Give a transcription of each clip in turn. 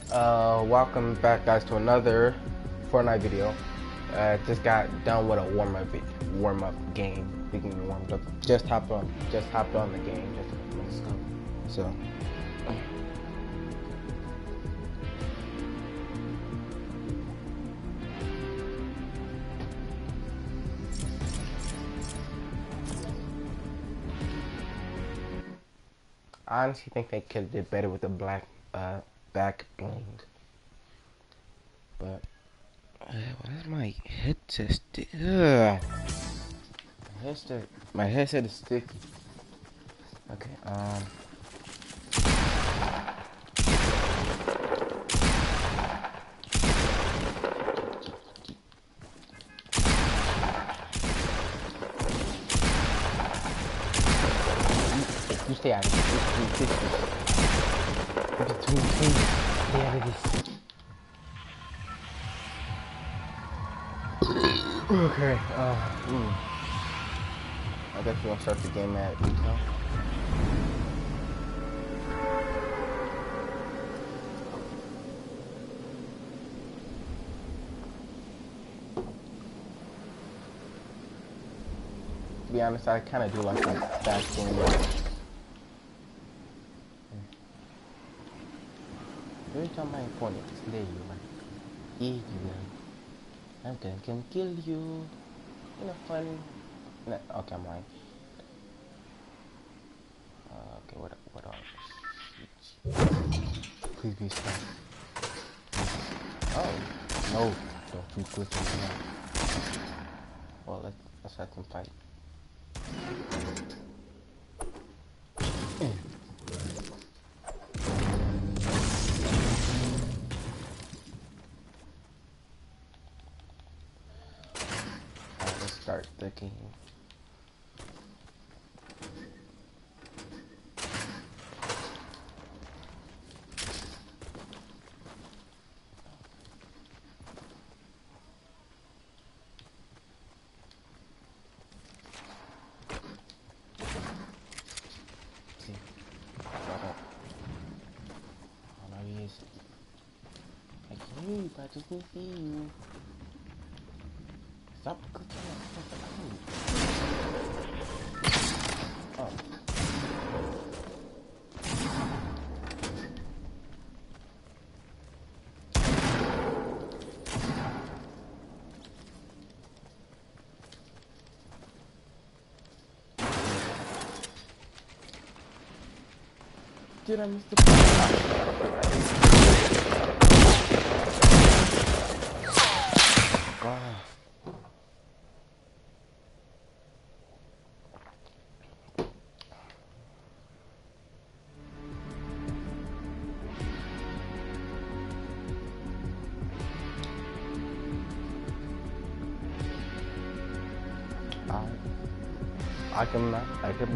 Welcome back, guys, to another Fortnite video. Just got done with a warm-up game. We can warmed up. Just hopped on the game just a couple minutes ago. So. I honestly think they could have did better with the black back bling. But what is my headset? My headset is sticky. Okay. You stay out of this. Stay out of this. Okay, I guess we're gonna start the game at retail. To be honest, I kind of do like the back game. Every time I point it, slay you, man. Eat you, man. I'm gonna kill you. You know, fun. No, okay, I'm lying. Okay, what else? Please be stuck. Oh, no. Don't you push me now. Well, let's have some fight. Let's start the game. I just need to see you. Stop clicking on. Oh. Did I miss the I can not.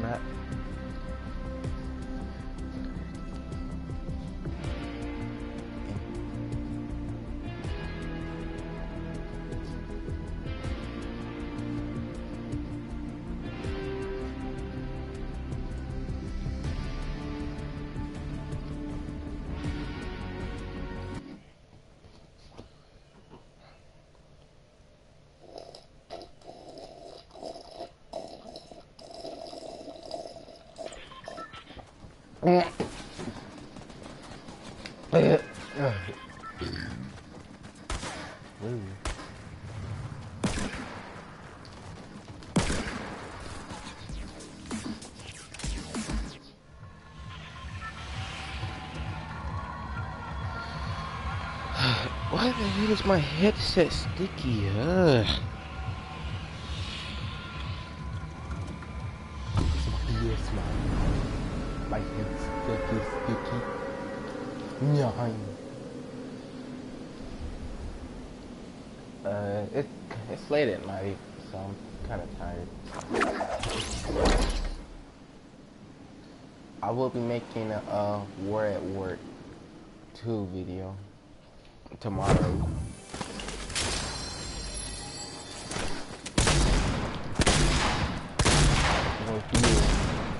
Why the hell is my headset sticky? Ugh. Yes, man. My headset is sticky. Nine. It's late at night, so I'm kind of tired. I will be making a War at Work 2 video tomorrow.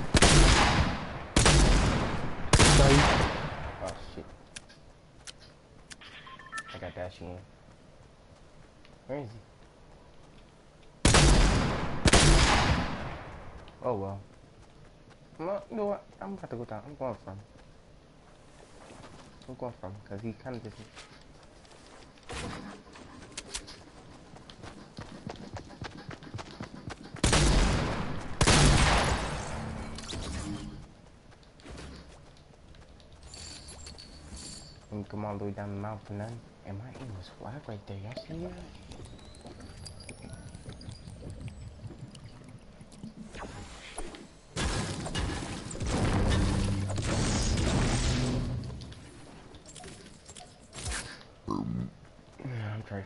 Oh shit. she in? Where is he? Oh well. No, you know what? I'm about to go down. I'm going from. Because he kind of just. Let me come all the way down the mountain for nothing. And my aim was flag right there. Y'all see that? Yeah, I'm trying to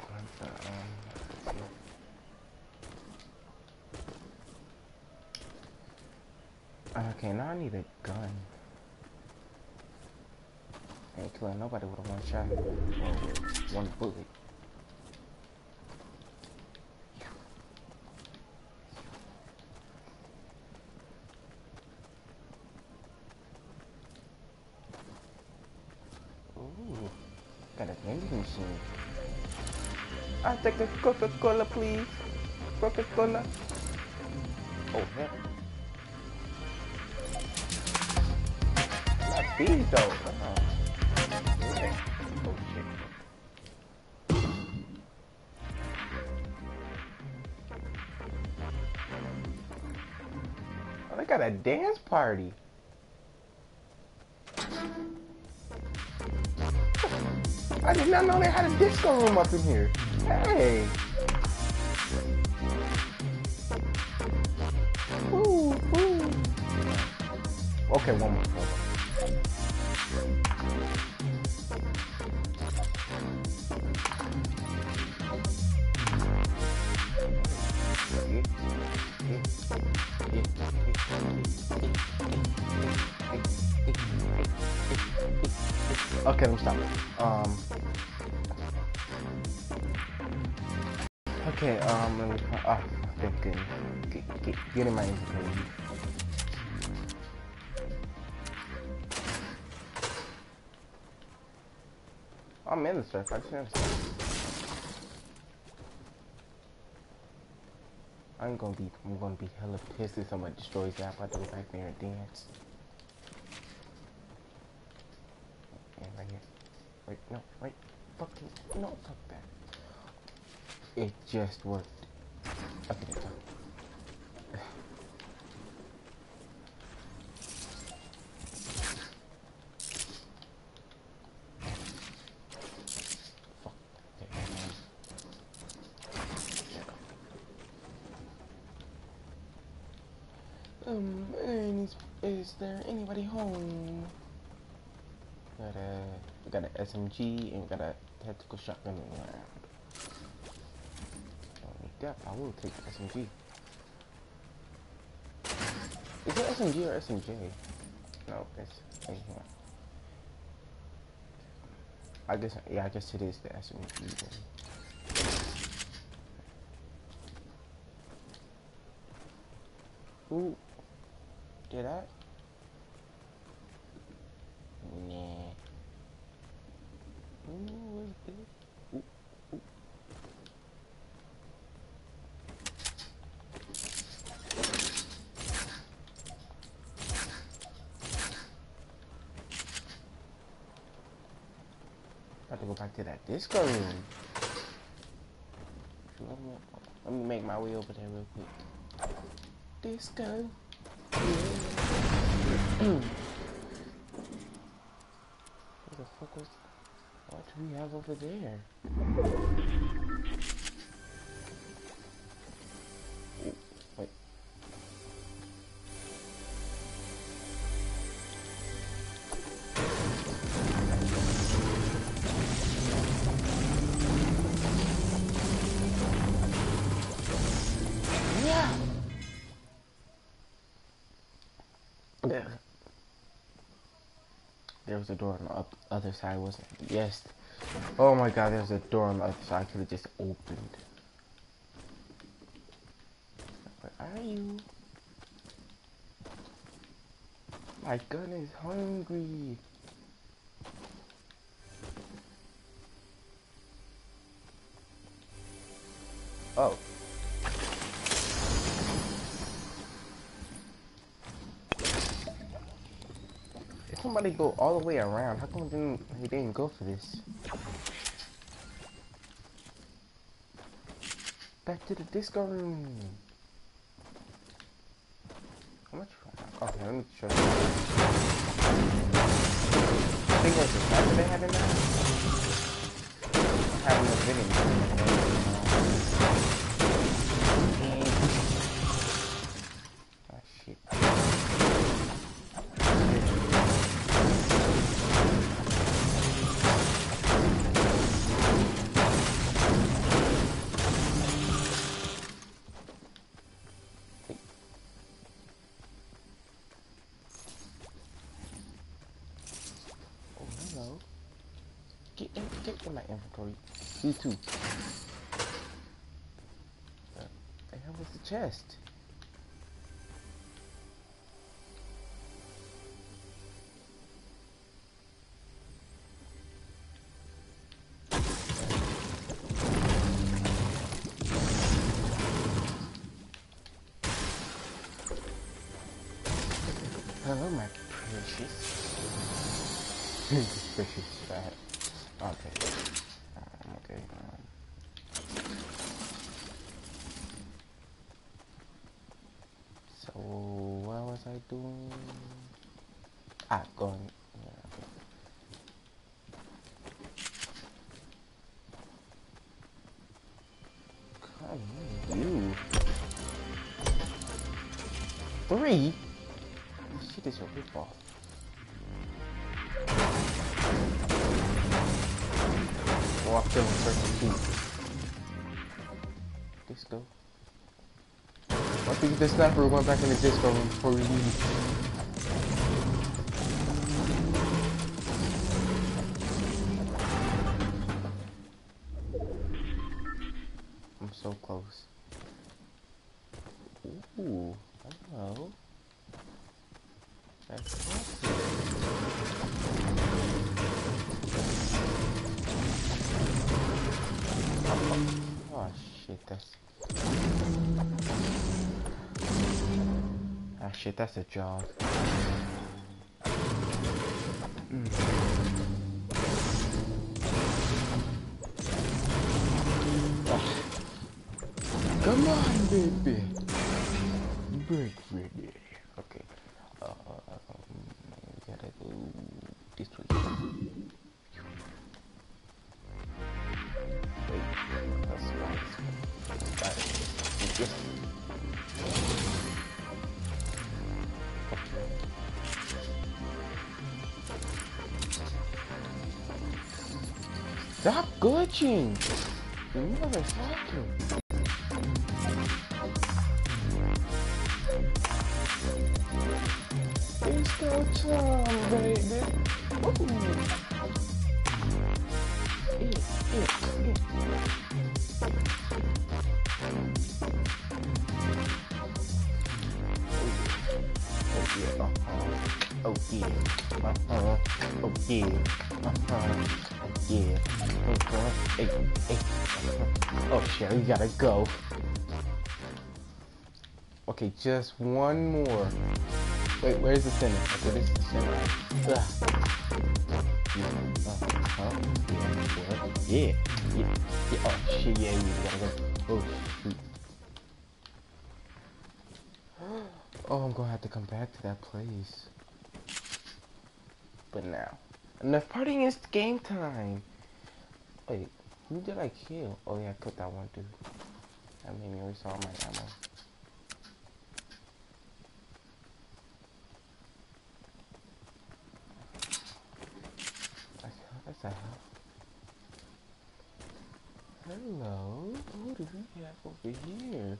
okay, now I need a gun. Ain't killing nobody with a one shot. Or one bullet. Ooh, got a vending machine. I'll take a Coca-Cola, please. Coca-Cola. Oh, heck. Not these, though. Yeah. Oh, shit. Oh, they got a dance party. I did not know they had a disco room up in here. Hey. Ooh, ooh. Okay, one more. Okay, let me stop. Okay, let me, oh, thank goodness. Get in my inventory. I'm in the surf, I just understand. I'm gonna be hella pissed if somebody destroys that. I'm about to go back there and dance. And right here. Wait, no, wait. Fucking, no, fuck that. It just worked. Okay, that's fine. Is there anybody home? We got an SMG and we got a tactical shotgun in the round. Don't need that, I will take the SMG. Is it SMG or SMJ? No, it's here. I guess it is the SMG then. Ooh. Did I? Nah. Ooh, what's this? Ooh, ooh. About to go back to that disco room. Let me make my way over there real quick. Disco. What the fuck was... What do we have over there? Ooh, wait. Yeah! There was a door on the other side, wasn't it? Yes. Oh my god, there's a door on the other side. I could have just opened. Where are you? My gun is hungry. Oh. If somebody go all the way around, how come he didn't go for this? Back to the disco room. How much? Okay, let me show you. I think it was the sniper they had in there. I have no video. Ah, shit. Hello. Get in my inventory. You too. The hell was the chest? Hello, my precious. Precious fat. Okay. Okay. So what was I doing? Going. Yeah, okay. Come on, you. 3? This shit is your ripoff. Walk in circle 2. Disco. Once we get the sniper, we're going back in the disco room before we leave. I'm so close. Ooh, hello. That's awesome. Oh shit, that's a jog. Come on, baby. Break ready. Okay. We gotta go this way. Wait, that's right. Yes. Stop glitching! You motherfucker! It's go time, baby! Ooh. Oh yeah. Oh yeah. Yeah. Hey. Oh shit, we gotta go. Okay, just one more. Wait, where's the center? Okay, this is the center. Yeah. Oh shit, yeah, we gotta go. Oh shoot. Oh, I'm gonna have to come back to that place. But now, enough partying, it's game time. Wait, who did I kill? Oh yeah, I killed that one dude. That made me waste all my ammo. That's a hell. Hello, who do we have over here?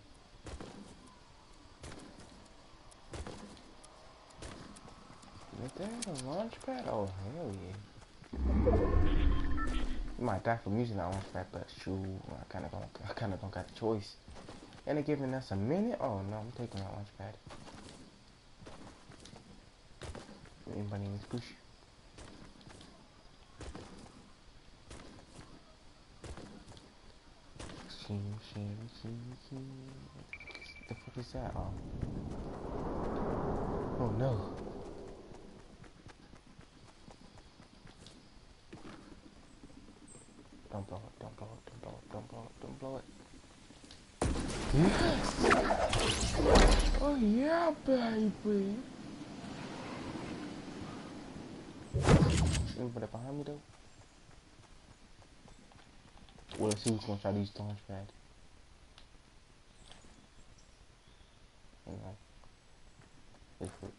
Is that a launch pad? Oh hell yeah. You might die from using that launch pad, but shoot, I kinda don't got a choice. And they're giving us a minute? Oh no, I'm taking that launch pad. Anybody needs push? The fuck is that? Oh, oh no. Don't blow it, don't blow it, don't blow it, don't blow it, don't blow it. Yes! Oh yeah, baby! Anybody behind me though? Well, let's see who's gonna try to use the launch pad. Hang on. Wait for it.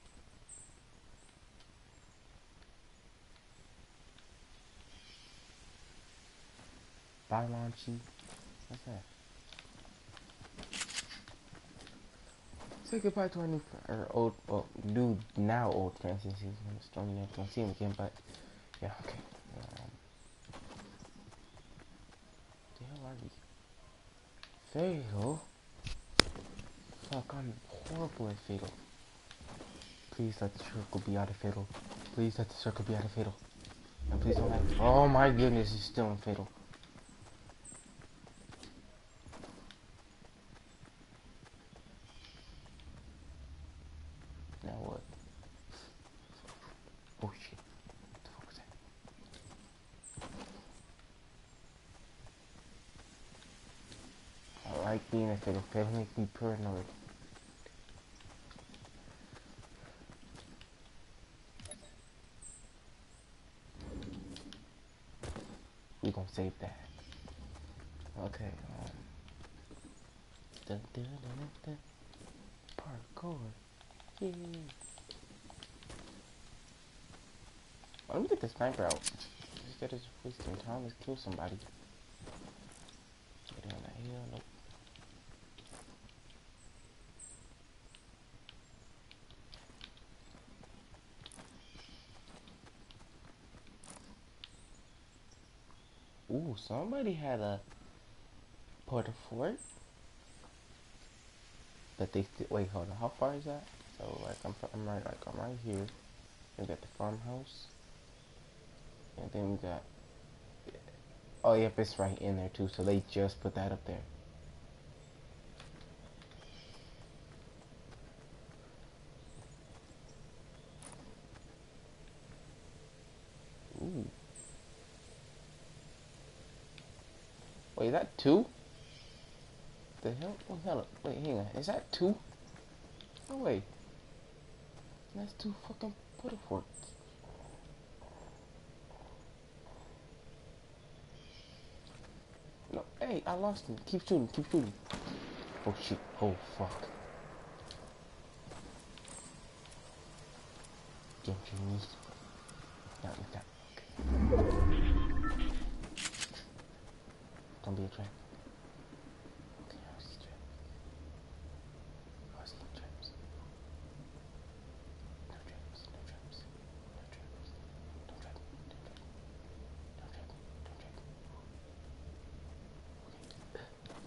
Bye, Launchy. What's that? Say goodbye to our new or old, well, new now old friends since he's storming never gonna see him again. But yeah, okay. The hell are we? Fatal? Fuck, I'm horrible at Fatal. Please let the circle be out of Fatal. Please let the circle be out of Fatal. And please don't let. Oh my goodness, it's still in Fatal. Now what? Oh shit. What the fuck was that? I like being a Fatal. Fatal makes me paranoid. We gonna save that. Okay, dun, dun, dun, dun. Parkour. Yeah. Well, let me get the sniper out. Instead of just wasting time, let's kill somebody. Get down the hill. Nope. Ooh, somebody had a porta fort. But they still, wait, hold on. How far is that? So like I'm right here. We got the farmhouse, and then we got. Oh yep, it's right in there too. So they just put that up there. Ooh. Wait, is that two? The hell? Oh, hell, wait, hang on. Is that two? No way. That's two fucking porta forts. No, hey, I lost him. Keep shooting, keep shooting. Oh shit. Oh fuck. Get your knees. Not with that. Okay. Don't be a trap. Okay, I see traps. I see traps. No traps, no traps. No traps. Don't trap me, don't trap me. Don't trap me, don't trap me. Okay.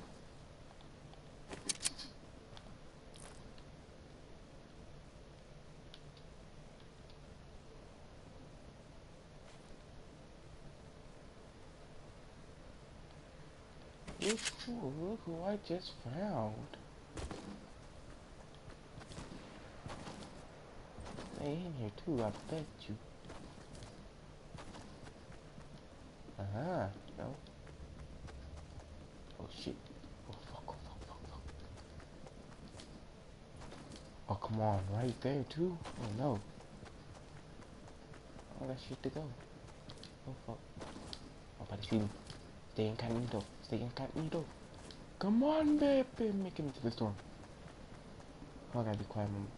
Look who I just found. They in here too, I bet you. Uh-huh. No. Oh shit. Oh fuck, oh fuck, fuck, fuck. Oh come on, right there too? Oh no. I got shit to go. Oh fuck. I'm about to shoot him. Stay incognito. Stay incognito. Come on, baby. Make it into the storm. Oh, I gotta be quiet, mom.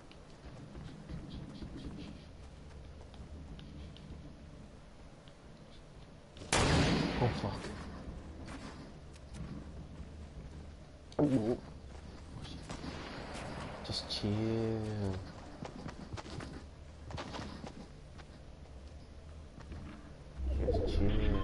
Oh fuck. Oh, shit. Just chill. Just chill.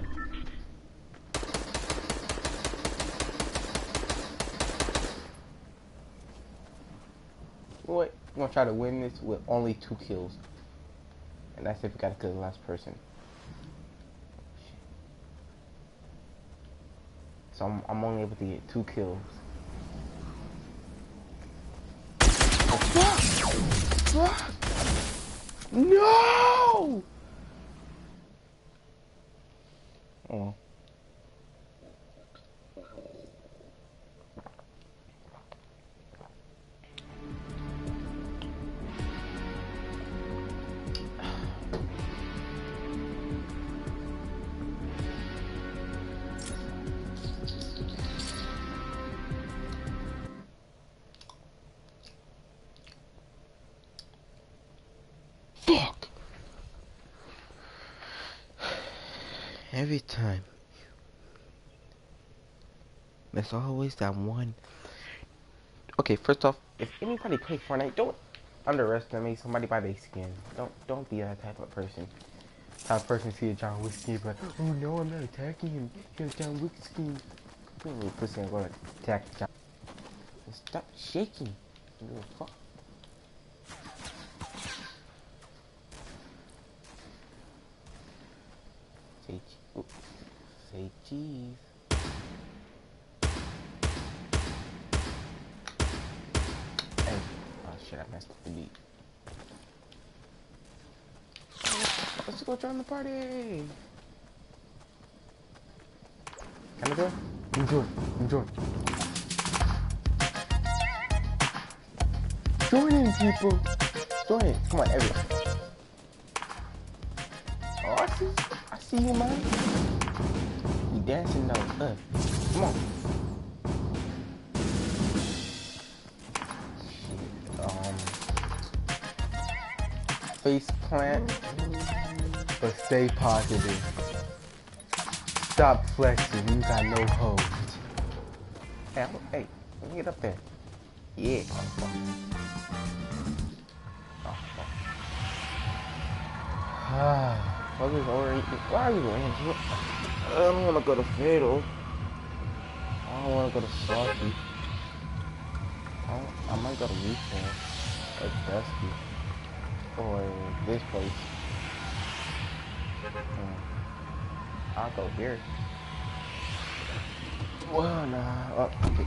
What? I'm gonna try to win this with only 2 kills. And that's if we gotta kill the last person. So I'm only able to get 2 kills. Oh, fuck! Fuck! No! Oh. Fuck! Every time. There's always that one. Okay, first off, if anybody plays Fortnite, don't underestimate somebody by their skin. Don't be that type of person. Type of person see a John Wick skin, but oh no, I'm not attacking him. He has John Wick skin. You don't really pussy and go to attack John. Stop shaking. You little fuck. Say cheese. Hey. Oh shit, I messed up the beat. Let's go join the party. Can I join? Enjoy. Join in, people. Join in. Come on, everyone. Oh, I see you, man. You dancing though. Come on. Face plant, but stay positive. Stop flexing, you got no hoes. Hey, let me get up there. Yeah. Fuckers overeating. Why are you going? I don't want to go to Fatal. I don't want to go to Sloppy. I might go to Retail. At Dusty. Or this place. I'll go here. Well, nah. Oh, okay.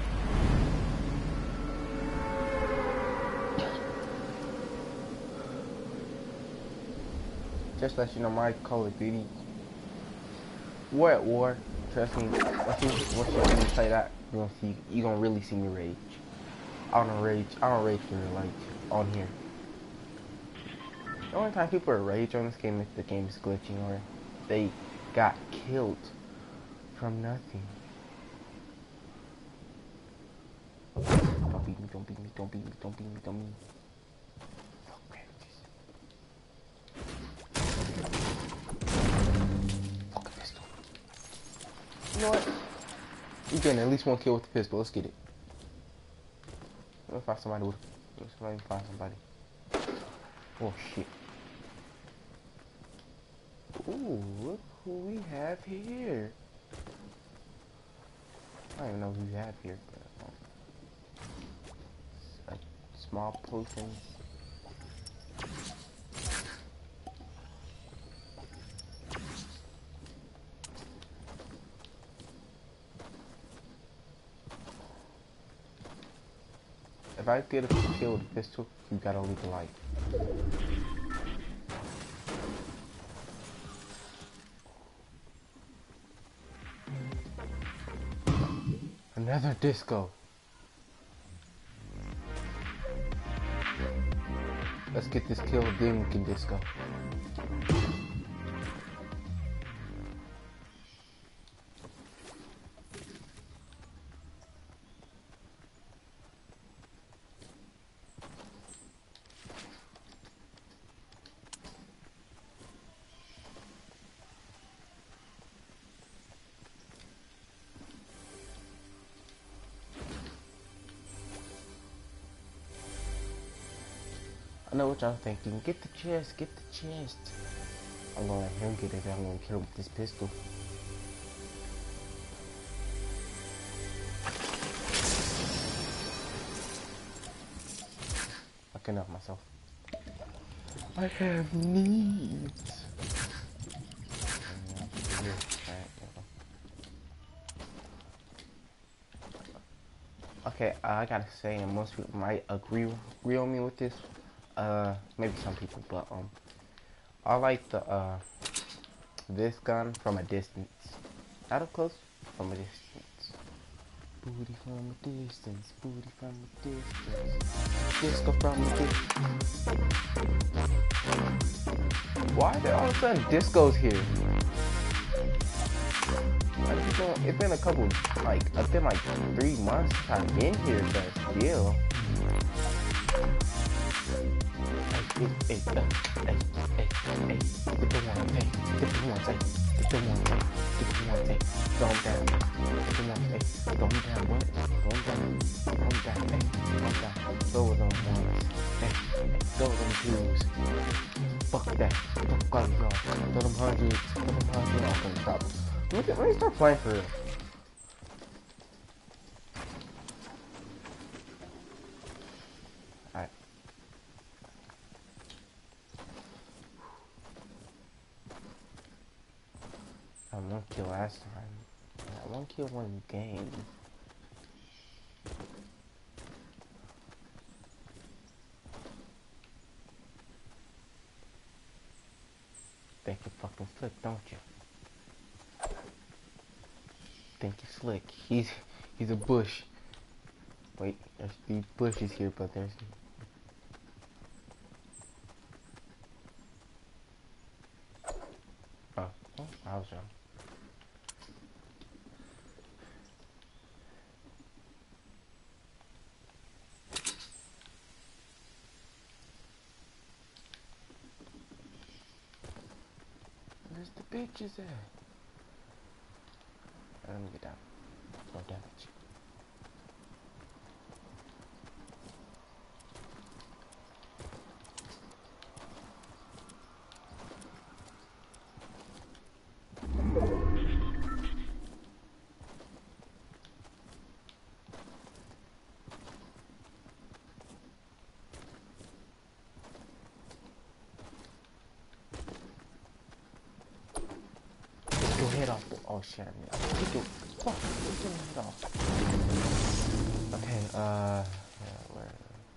Just let you know, my Call of Duty. We're at war. Trust me. Once you play that, you gonna really see me rage. I don't rage for like on here. The only time people are rage on this game is if the game is glitching or they got killed from nothing. Don't beat me. Fuck, man. Fucking pistol. You know what? You getting at least 1 kill with the pistol. Let's get it. Let me find somebody. Oh shit. Ooh, look who we have here. I don't even know who we have here. But, small potions. If I get a kill with a pistol, you gotta leave a light. Another disco. Let's get this kill, then we can disco. I know what y'all thinking. Get the chest, get the chest. I'm gonna let him get it. I'm gonna kill him with this pistol. I can help myself. I have needs. Okay, I gotta say, and most people might agree with me with this. Maybe some people, but I like the this gun from a distance. Not up close, from a distance. Booty from a distance, booty from a distance. Disco from a distance. Why did all of a sudden disco's here? It's been a couple, it's been like 3 months since I've been here, but still. Fuck that. Fuck all y'all. Throw them hundreds. Throw them hundreds. Okay, stop. Let me start playing for real. Alright. I had 1 kill last time. I had 1 kill 1 game. Think you fucking slick, don't you? Think you're slick. He's a bush. Wait, there's these bushes here, but there's... Oh, I was wrong. Where's the bitches at? Let me get down. No damage. Head off. Oh shit, I need to fuck, get your head off. Okay, yeah, where?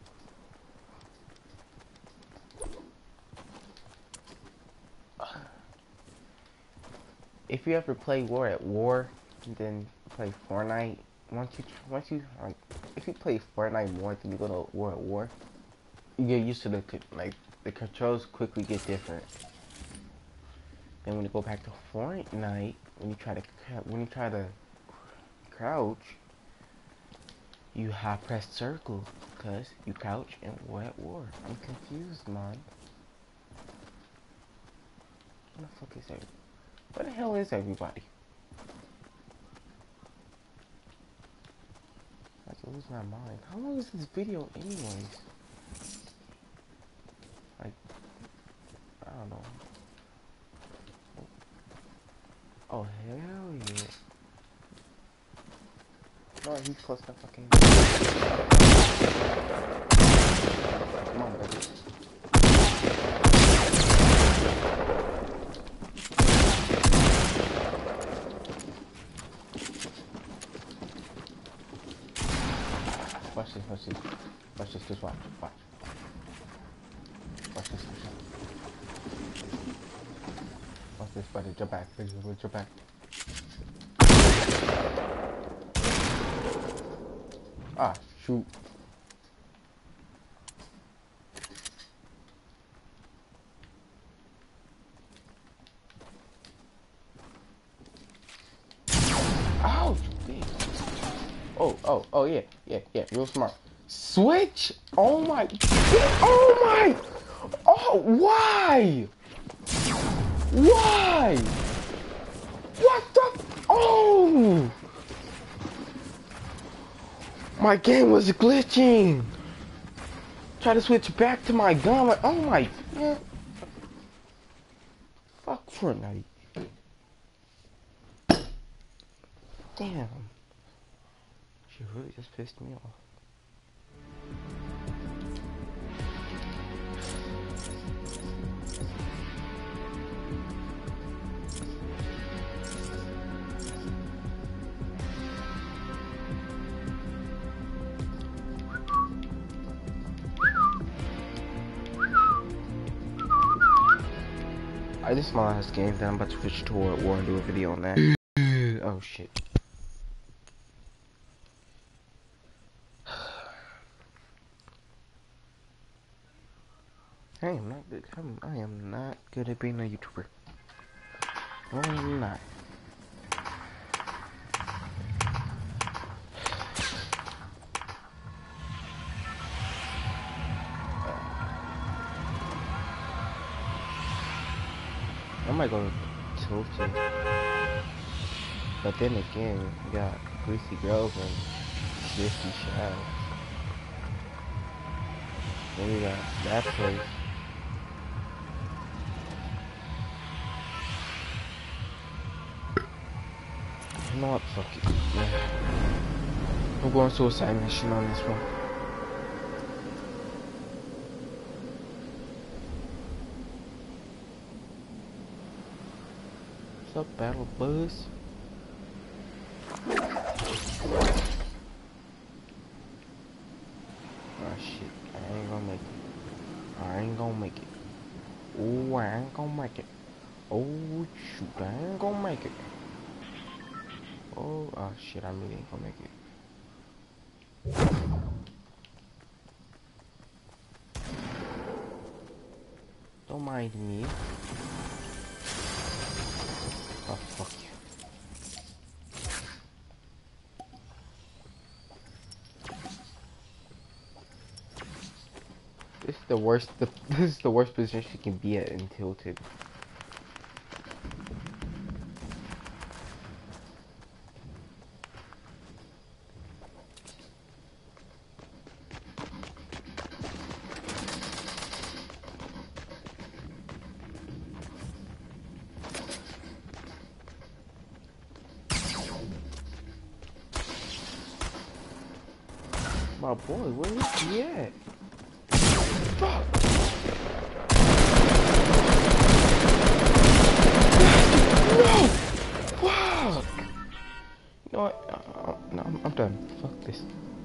If you ever play War at War, and then play Fortnite, once you like, if you play Fortnite more than you go to War at War, you get used to the controls quickly get different. Then when you go back to Fortnite, when you try to crouch, you have pressed circle because you crouch and War at War. I'm confused, man. Where the fuck is everybody? Where the hell is everybody? I have to lose my mind. How long is this video anyways? Like, I don't know. Oh, hell yeah. No, he's close enough, I can't. Come on, baby. Watch this, watch this. Watch this, just watch. Watch. Watch this, watch this. Watch this, buddy. Jump back, buddy. Jump back. Ah, shoot. Ouch, bitch. Oh, yeah, real smart. Switch? Oh my, oh, why? Why? What the, oh! My game was glitching. Try to switch back to my gun, like, oh my, man. Fuck Fortnite. Damn. She really just pissed me off. This is my last game, then I'm about to switch to World War and do a video on that. Oh shit. I am not good. I am not good at being a YouTuber. No, I'm not. I might go to Tilted. But then again, we got Greasy Grove and Swifty Shadows. Then we got that place. You know what? Fuck it. Yeah. I'm going suicide mission on this one. What's up, Battle Buzz? Oh shit, I ain't gonna make it. I ain't gonna make it. Oh, I ain't gonna make it. Oh shoot, I ain't gonna make it. Oh shit, I really ain't gonna make it. Don't mind me. Oh fuck you. This is the worst. This is the worst position you can be at in Tilted. My boy, where is he at? Fuck! No! Fuck! You know what? No, I'm done. Fuck this.